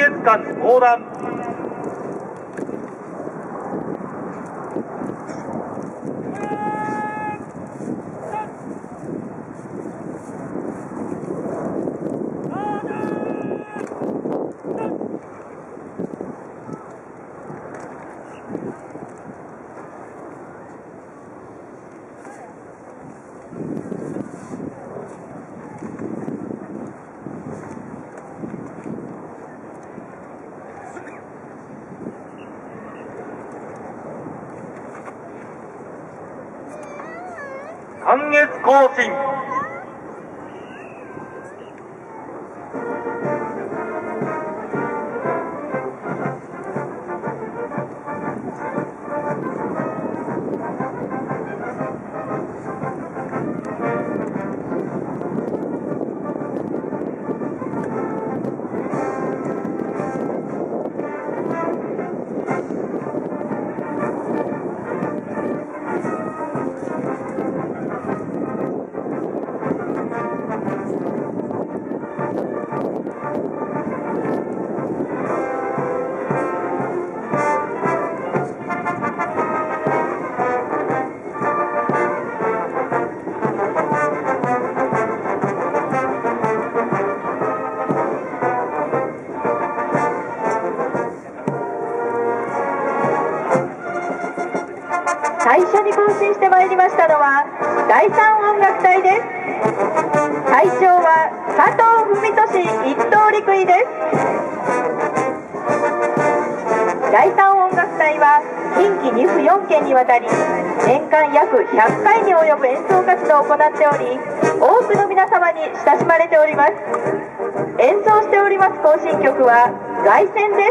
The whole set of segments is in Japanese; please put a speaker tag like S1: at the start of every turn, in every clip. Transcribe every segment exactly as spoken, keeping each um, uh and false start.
S1: 月間横断。半月行進。
S2: 最初に行進してまいりましたのはだいさん音楽隊です。隊長は加藤文俊一等陸尉です。だいさん音楽隊は近畿に府よん県にわたり年間約ひゃっかいに及ぶ演奏活動を行っており、多くの皆様に親しまれております。演奏しております行進曲は凱旋です。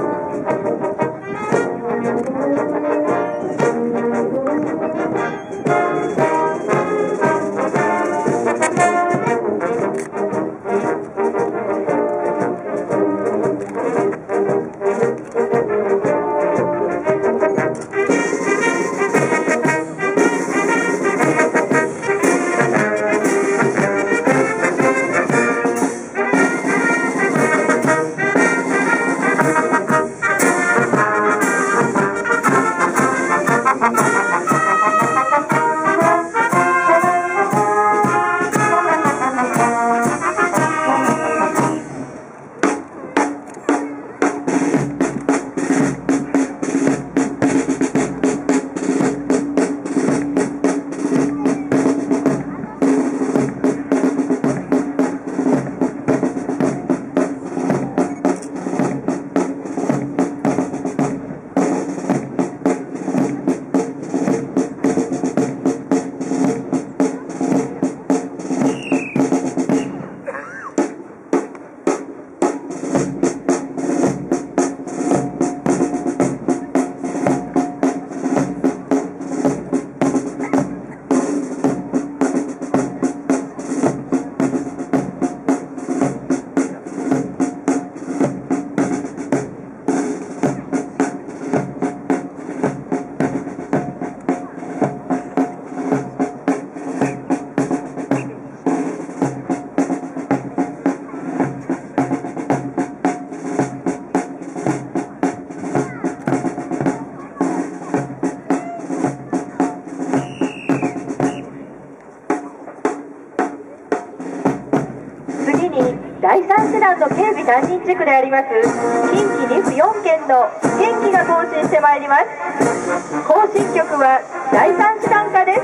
S2: だいさん師団の警備担任地区であります近畿に府よん県の県旗が行進してまいります。行進曲はだいさん師団歌です。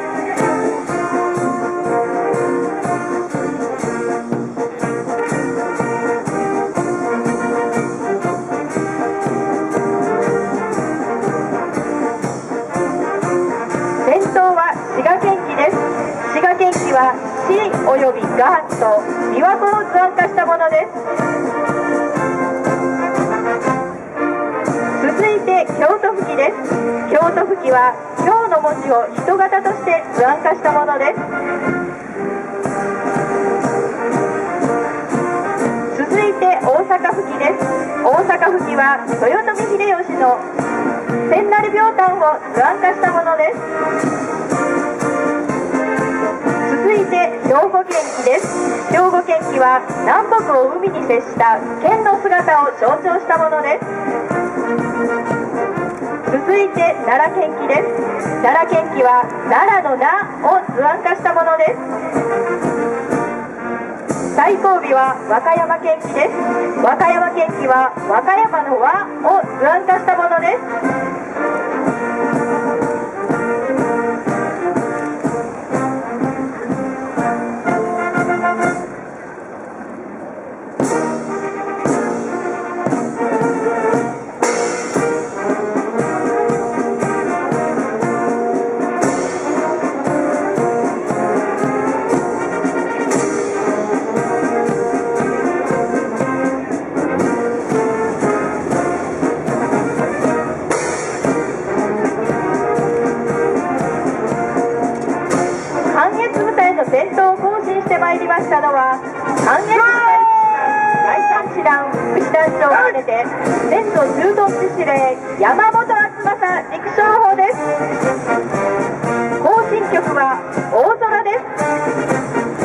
S2: 先頭は滋賀県旗です。滋賀県旗は市およびがと琵琶湖を図案化したものです。続いて京都府旗です。京都府旗は京の文字を人型として図案化したものです。続いて大阪府旗です。大阪府旗は豊臣秀吉の千成秒炭を図案化したものです。続いいて兵庫県旗です。兵庫県旗は南北を海に接した県の姿を象徴したものです。続いて奈良県旗です。奈良県旗は奈良の名を図案化したものです。最後尾は和歌山県旗です。和歌山県旗は和歌山の和を図案化したものです。先頭を行進してまいりましたのは関越部隊だいさん師団副師団長を兼ねて先頭駐屯地司令山本敦正陸将砲です。行進曲は大空です。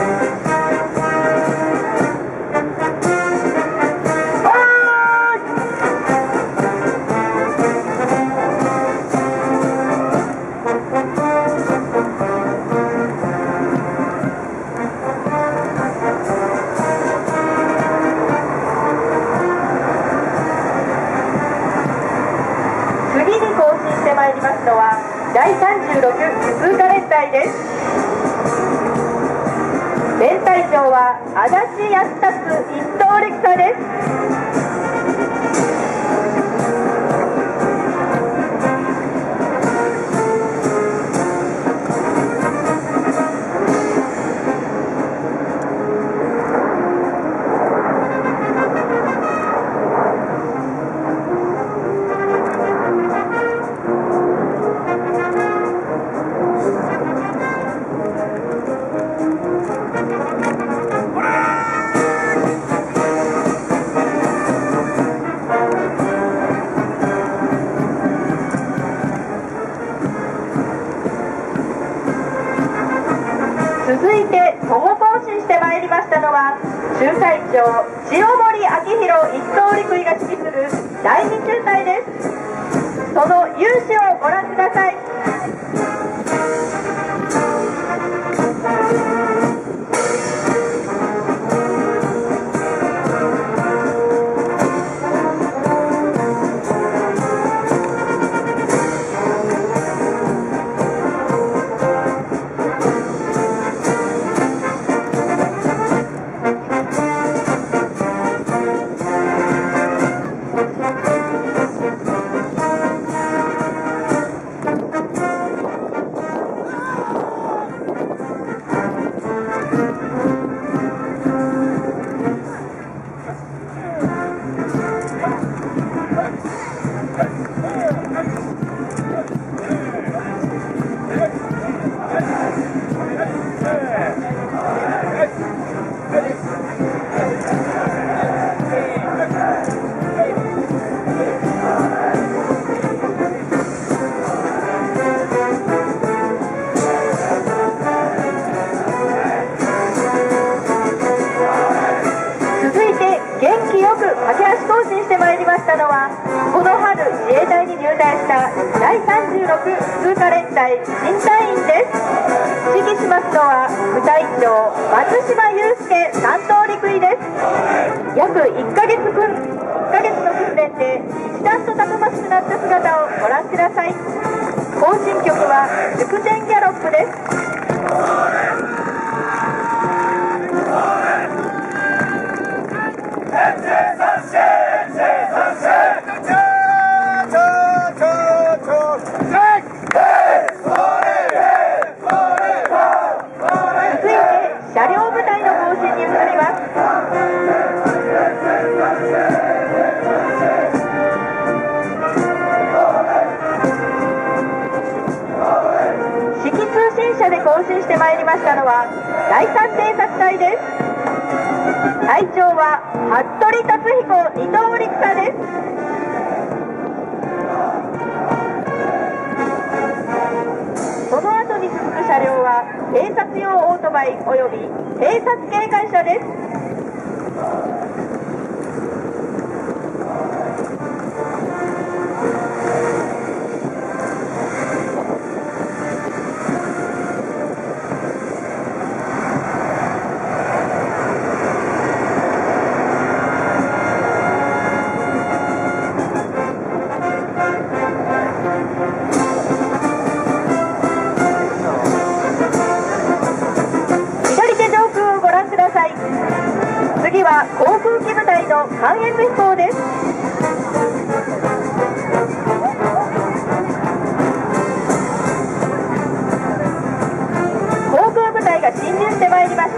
S2: 参りますのはだいさんじゅうろく通過連隊です。連隊長は足立康達一等陸佐です。続いて徒歩行進してまいりましたのは中隊長千代森明宏一等陸尉が指揮するだいに中隊です。その勇姿をご覧ください。のはこの春自衛隊に入隊しただいさんじゅうろく通過連隊新隊員です。指揮しますのは部隊長松島祐介担当陸尉です。約いっかげつくんいっかげつの訓練で一段とたくましくなった姿をご覧ください。行進曲は陸前ギャロップです。車両部隊の行進に移ります。指揮通信車で行進してまいりましたのはだいさん偵察隊です。隊長は服部達彦二等陸佐です。その後に続く車両は偵察用オーートバイおよび偵察警戒車です。次は航空機部隊の関越飛行です。航空部隊が進入してまいりました。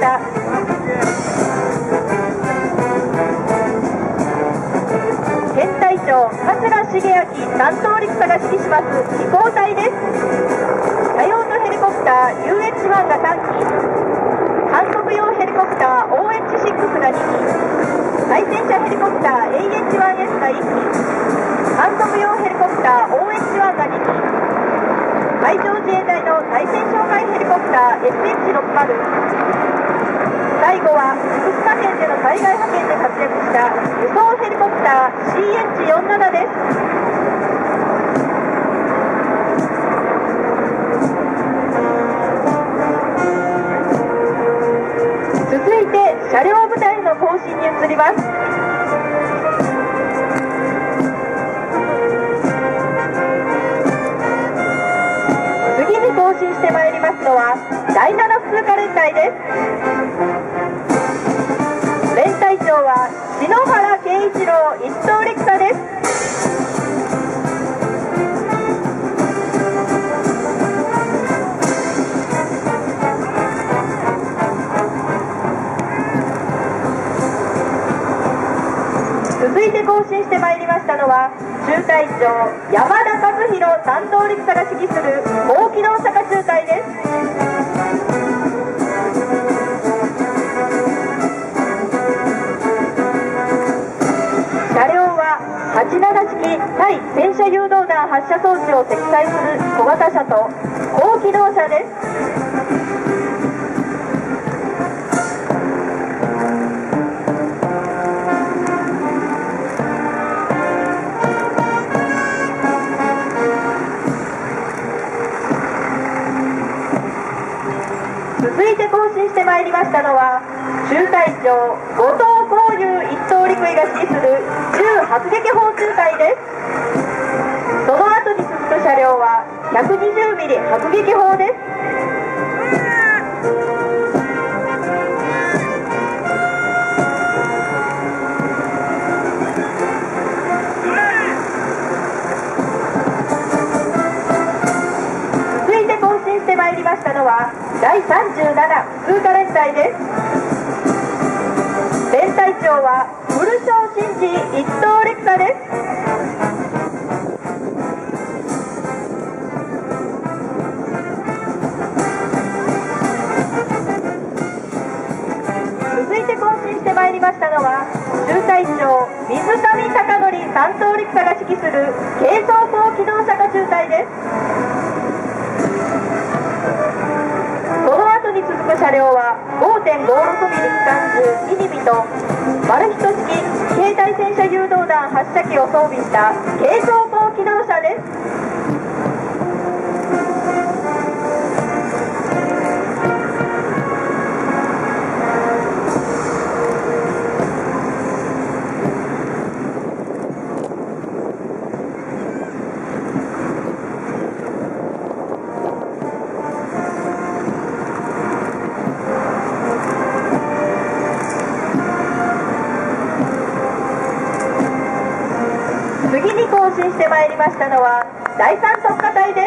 S2: 編隊長桂重明担当陸佐が指揮します飛行隊です。多用途ヘリコプター ユーエイチワン がさんき、観測用ヘリコプター オーエイチシックス がにき、対戦車ヘリコプター エイエイチワンエス がいっき、観測用ヘリコプター オーエイチワン がにき、海上自衛隊の対戦哨戒ヘリコプター エスエイチろくじゅう、最後は福島県での災害派遣で活躍した輸送ヘリコプター シーエイチよんじゅうなな です。続いて車両部隊の行進に移ります。次に行進してまいりますのはだいなな風化連隊です。連隊長は篠原圭一郎一等陸佐です。続いて行進してまいりましたのは中隊長山田和弘担当陸佐が指揮する高機動車化中隊です。車両ははちじゅうなな式対戦車誘導弾発射装置を積載する小型車と高機動車です。続いて行進してまいりましたのは中隊長後藤光雄一等陸尉が指揮する銃迫撃砲中隊です。その後に続く車両は ひゃくにじゅうミリ 迫撃砲です。続いて行進してまいりましたのはだいさんじゅうなな風化連隊です。連隊長は古庄真治一等陸佐です。続いて行進してまいりましたのは中隊長水上貴則担当陸佐が指揮する軽装甲機動車化中隊です。に続く車両は ごてんごろくミリ 機関銃ミニビとマルヒト式携帯戦車誘導弾発射機を装備した軽装甲機動車です。次に行進してまいりましたのはだいさん特化隊です。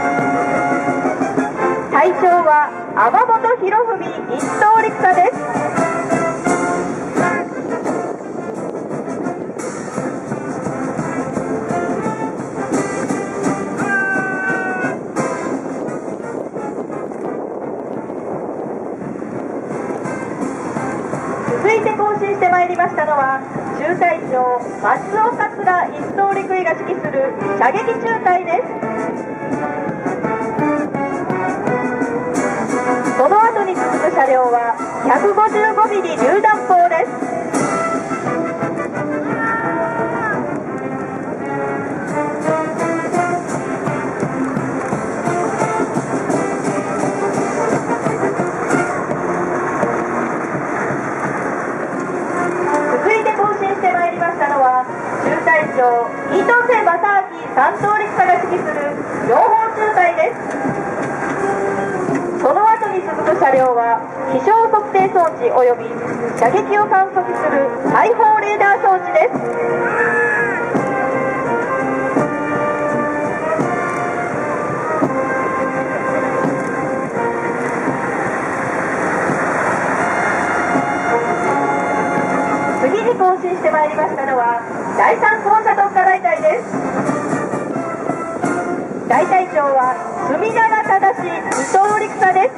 S2: 隊長は天本博文一等陸佐です。続いて行進してまいりましたのは中隊長松尾桂一等陸尉が指揮する射撃中隊です。 その後に続く車両は ひゃくごじゅうごミリ 榴弾砲です。伊藤瀬正明三等陸佐が指揮する両方中隊です。その後に続く車両は気象測定装置及び射撃を観測する大砲レーダー装置です。次に行進してまいりましたのはだいさん高射特化大隊です。大隊長は隅永忠二等陸佐です。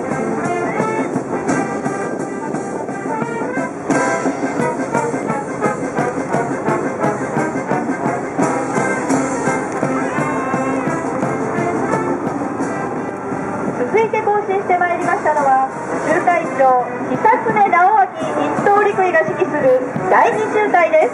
S2: 続いて行進してまいりましたのは中隊長久常直明一等陸尉が指揮するだいに中隊です。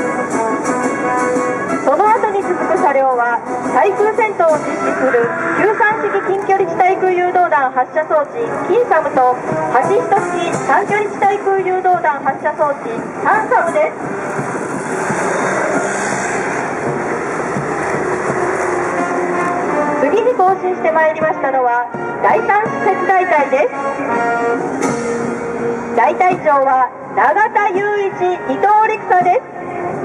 S2: その後に続く車両は対空戦闘を実施するきゅうさん式近距離地対空誘導弾発射装置キンサムとはち式短距離地対空誘導弾発射装置タンサムです。次に行進してまいりましたのはだいさん施設大隊です。大隊長は永田雄一二等陸佐です。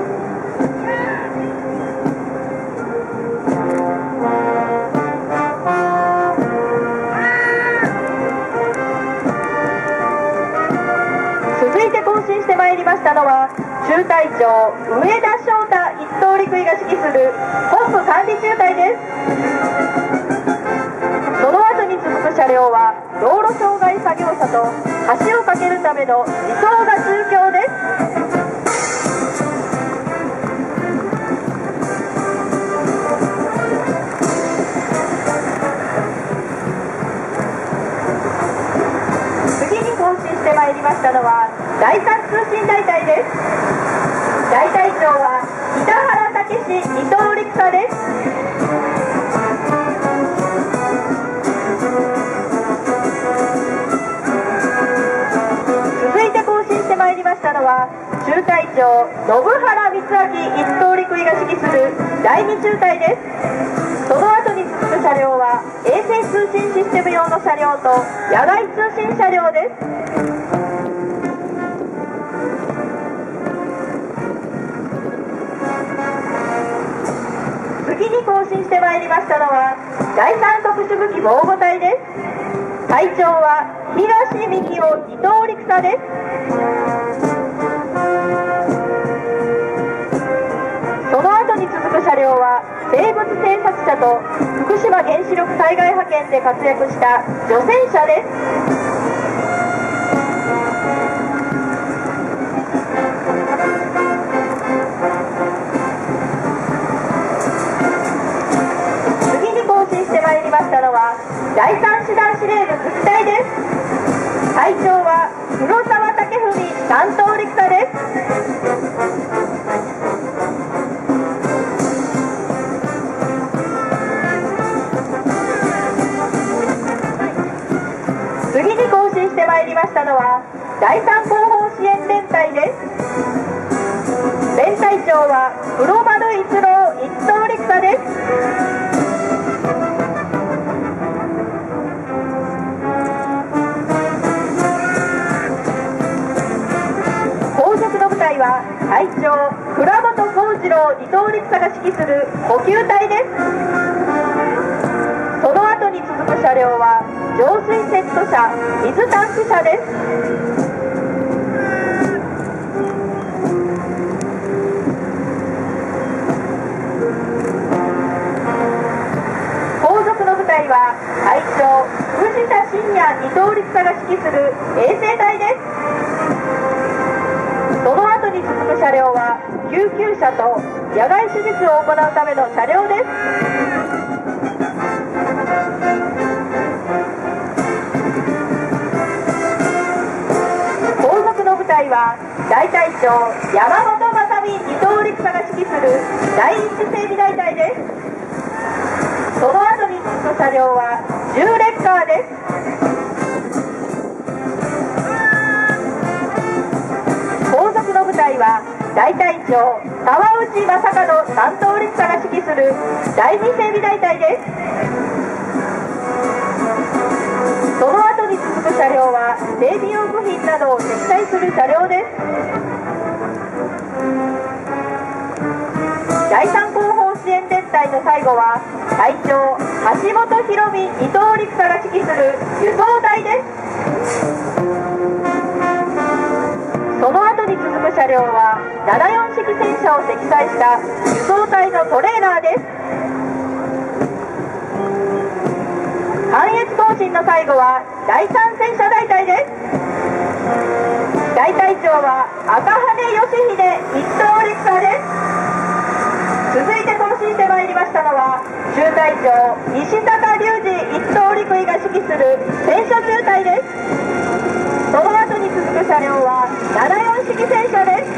S2: 続いて行進してまいりましたのは中隊長上田翔太一等陸尉が指揮する本部管理中隊です。その後に続く車両は道路障害作業車と橋を架けるための自走が中橋です。次に行進してまいりましたのはだいさん通信大隊です。大隊長は北原武史二等陸佐です。続いて行進してまいりましたのは中隊長信原光明一等陸尉が指揮するだいに中隊です。その後に続く車両は衛星通信システム用の車両と野外通信車両です。次に行進してまいりましたのはだいさん特殊武器防護隊です。隊長は東幹夫二等陸佐です。その後に続く車両は生物偵察車と福島原子力災害派遣で活躍した除染車です。次に行進してまいりましたのはだいさん師団司令部武器隊です。隊長は黒沢武文三等陸佐です。次に行進してまいりましたのはだいさん後方支援連隊です。連隊長は黒丸一郎一等陸佐です。は隊長倉本幸次郎二等陸佐が指揮する補給隊です。その後に続く車両は浄水セット車水タンク車です。後続の部隊は隊長藤田信也二等陸佐が指揮する衛生隊です。その後に続く車両は救急車と野外手術を行うための車両です。 は大隊長山本正美二等陸佐が指揮する第一整備大隊です。その後に続く車両はじゅうレッカーです。後続の部隊は大隊長沢内正門三等陸佐が指揮する第二整備大隊です。その後に続く車両は整備用部品などを積載する車両です。だいさん後方支援連隊の最後は隊長橋本博美二等陸佐が指揮する輸送隊です。その後に続く車両はななじゅうよん式戦車を積載した輸送隊のトレーラーです。関越行進の最後はだいさん戦車大隊です。大隊長は赤羽義秀一等陸佐です。続いて行進してまいりましたのは中隊長石坂隆二一等陸尉が指揮する戦車中隊です。その後に続く車両はななじゅうよん式戦車です。